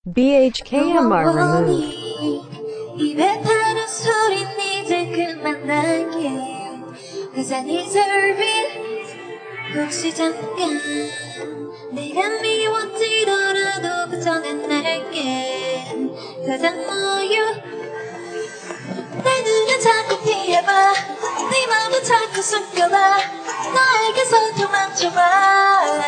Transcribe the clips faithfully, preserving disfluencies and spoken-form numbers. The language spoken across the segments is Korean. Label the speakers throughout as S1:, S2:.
S1: B H K M R removed.
S2: 입에 타는 소린 이제 그만할게 Cause I deserve it 혹시 잠깐 내가 미워지더라도 그 전엔 낼게 Cause I know you 내 눈을 자꾸 피해봐 네 맘을 자꾸 숨겨봐 너에게서 도망쳐봐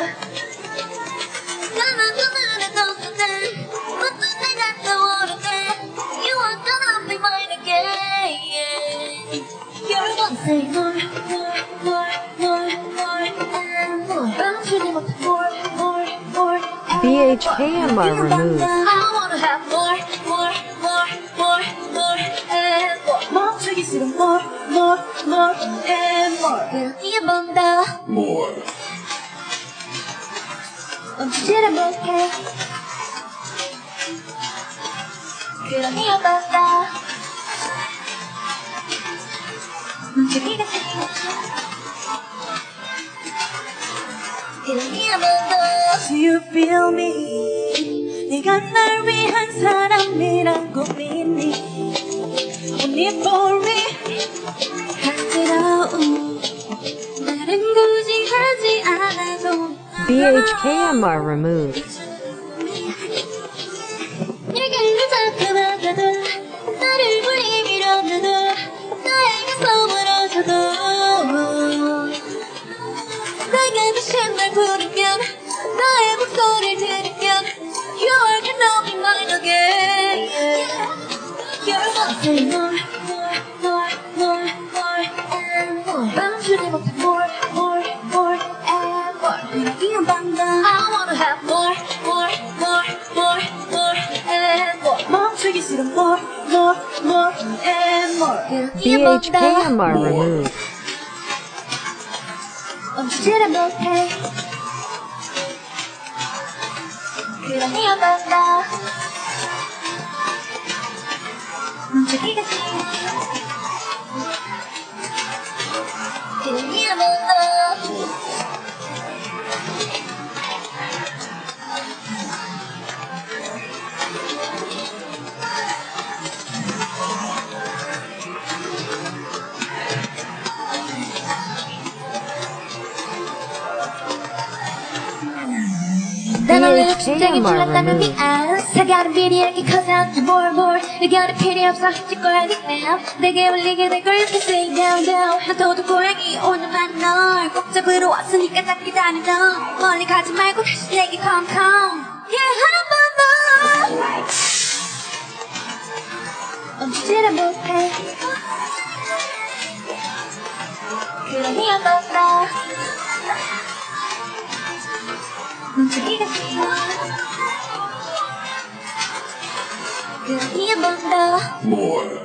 S2: 까만 눈물에 넣었는데 묻는 내가 떠오르네 You are gonna be mine again You're gonna say more, more, more, more, more and more 멈추지 못해 more, more, more and
S1: B H K M R removed.
S2: I wanna have more, more, more, more, more and more 멈추기 싫은 more, more, more and more 이게 뭔가
S3: More.
S2: 멈추지를 못해 그런 이유 뭔가 멈추기가 싫어 그런 이유 뭔가
S4: Do you feel me? 네가 날 위한 사람이라고 믿니? Only for me
S2: 간지러운 나는 굳이 하지 않아도
S1: B H K M R removed.
S2: 얘기를 자꾸 막아도 나를 불리 밀어놔도 나에게서 멀어져도 내가 다시 날 부르면 너의 목소리를 들으면 You are gonna be mine again You're gonna say more, more, more, more, more and more 멈추지 못해 more, more, more and more 이런 방법 I wanna have more, more, more, more, more and more
S4: 멈추기 싫은 more, more, more and more
S1: B H K M R removed.
S2: 멈추지를 못해 그런 이유 뭔가 멈추기가 싫어 그런 이유 뭔가 난 원래 욕심쟁이 불렀다는 네 알 사가는 비리하게 커서 more more 의견이 필요 없어 해줄 거야 nickname 내게 올리게 될 걸 이렇게 say down down 난 도둑 고양이 오늘만 널 꼭 잡으러 왔으니까 딱 기다려 너 멀리 가지 말고 다시 내게 come come Yeah 한 번 더 멈추지를 못해 그런 이유 뭔가 멈추기가 싫어 그런 이유 뭔가
S3: More.